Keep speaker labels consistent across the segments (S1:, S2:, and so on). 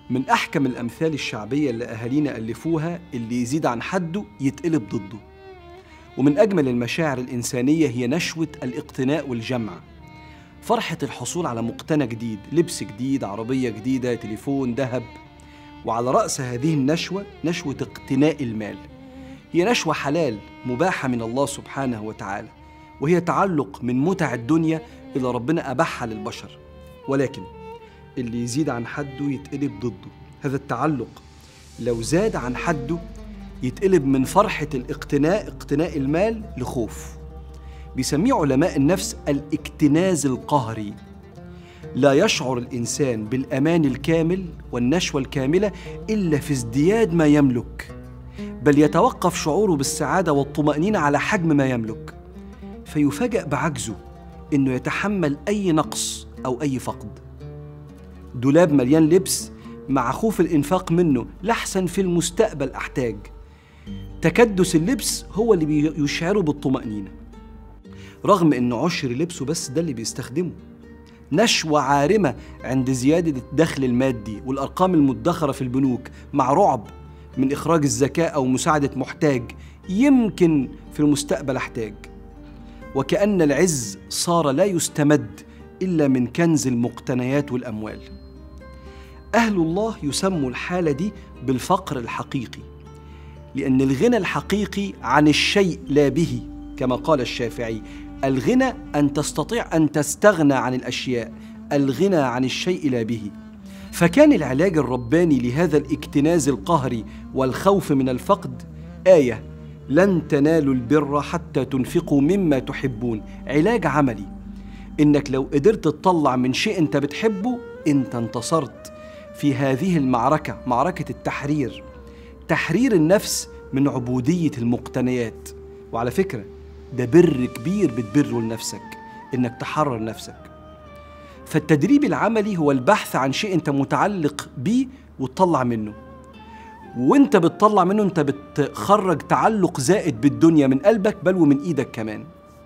S1: من أحكم الأمثال الشعبية اللي أهالينا ألفوها اللي يزيد عن حده يتقلب ضده. ومن أجمل المشاعر الإنسانية هي نشوة الاقتناء والجمع، فرحة الحصول على مقتنى جديد، لبس جديد، عربية جديدة، تليفون، ذهب. وعلى رأس هذه النشوة نشوة اقتناء المال، هي نشوة حلال مباحة من الله سبحانه وتعالى، وهي تعلق من متع الدنيا إلى ربنا أباحها للبشر. ولكن اللي يزيد عن حده يتقلب ضده. هذا التعلق لو زاد عن حده يتقلب من فرحة اقتناء المال لخوف. بيسميه علماء النفس الاكتناز القهري. لا يشعر الإنسان بالأمان الكامل والنشوة الكاملة إلا في ازدياد ما يملك، بل يتوقف شعوره بالسعادة والطمأنينة على حجم ما يملك، فيفاجأ بعجزه إنه يتحمل أي نقص أو أي فقد. دولاب مليان لبس مع خوف الإنفاق منه لحسن في المستقبل أحتاج. تكدس اللبس هو اللي بيشعره بالطمأنينة، رغم إنه عشر لبسه بس ده اللي بيستخدمه. نشوة عارمة عند زيادة الدخل المادي والأرقام المدخرة في البنوك، مع رعب من إخراج الزكاة أو مساعدة محتاج يمكن في المستقبل أحتاج. وكأن العز صار لا يستمد إلا من كنز المقتنيات والأموال. أهل الله يسموا الحالة دي بالفقر الحقيقي، لأن الغنى الحقيقي عن الشيء لا به، كما قال الشافعي: الغنى أن تستطيع أن تستغنى عن الأشياء، الغنى عن الشيء لا به. فكان العلاج الرباني لهذا الاكتناز القهري والخوف من الفقد آية: لن تنالوا البر حتى تنفقوا مما تحبون. علاج عملي، إنك لو قدرت تطلع من شيء أنت بتحبه أنت انتصرت في هذه المعركة، معركة التحرير، تحرير النفس من عبودية المقتنيات. وعلى فكرة ده بر كبير بتبره لنفسك، إنك تحرر نفسك. فالتدريب العملي هو البحث عن شيء أنت متعلق بيه وتطلع منه، وانت بتطلع منه انت بتخرج تعلق زائد بالدنيا من قلبك بل ومن ايدك كمان.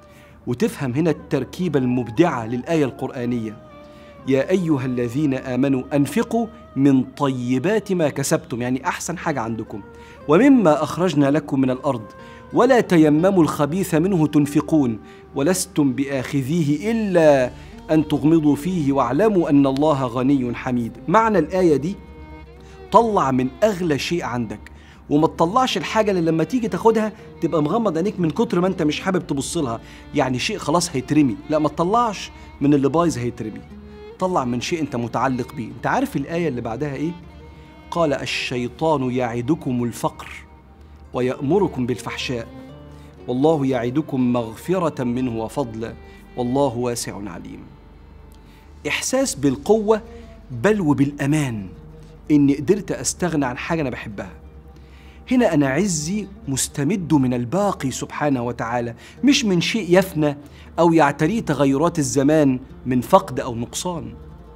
S1: وتفهم هنا التركيبة المبدعة للآية القرآنية: يا أيها الذين آمنوا أنفقوا من طيبات ما كسبتم، يعني أحسن حاجة عندكم، ومما أخرجنا لكم من الأرض ولا تيمموا الخبيث منه تنفقون ولستم بآخذيه إلا أن تغمضوا فيه واعلموا أن الله غني حميد. معنى الآية دي: طلع من أغلى شيء عندك، وما تطلعش الحاجة اللي لما تيجي تاخدها تبقى مغمض عينيك من كتر ما انت مش حابب تبص لها، يعني شيء خلاص هيترمي. لا، ما تطلعش من اللي بايظ هيترمي، طلع من شيء انت متعلق بيه. انت عارف الآية اللي بعدها ايه؟ قال الشيطان يعدكم الفقر ويأمركم بالفحشاء والله يعدكم مغفرة منه وفضلا والله واسع عليم. إحساس بالقوة بل وبالأمان، إني قدرت أستغنى عن حاجة أنا بحبها. هنا أنا عزي مستمد من الباقي سبحانه وتعالى، مش من شيء يفنى أو يعتريه تغيرات الزمان من فقد أو نقصان.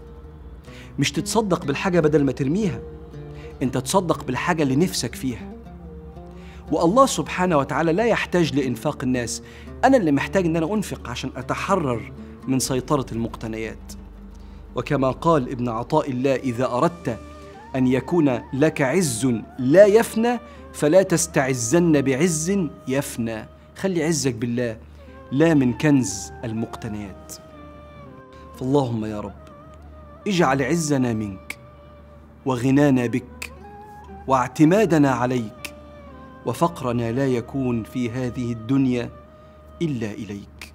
S1: مش تتصدق بالحاجة بدل ما ترميها، أنت تصدق بالحاجة اللي نفسك فيها. والله سبحانه وتعالى لا يحتاج لإنفاق الناس، أنا اللي محتاج أن أنا أنفق عشان أتحرر من سيطرة المقتنيات. وكما قال ابن عطاء الله: إذا أردت أن يكون لك عز لا يفنى فلا تستعزن بعز يفنى. خلي عزك بالله لا من كنز المقتنيات. فاللهم يا رب اجعل عزنا منك وغنانا بك واعتمادنا عليك، وفقرنا لا يكون في هذه الدنيا إلا إليك.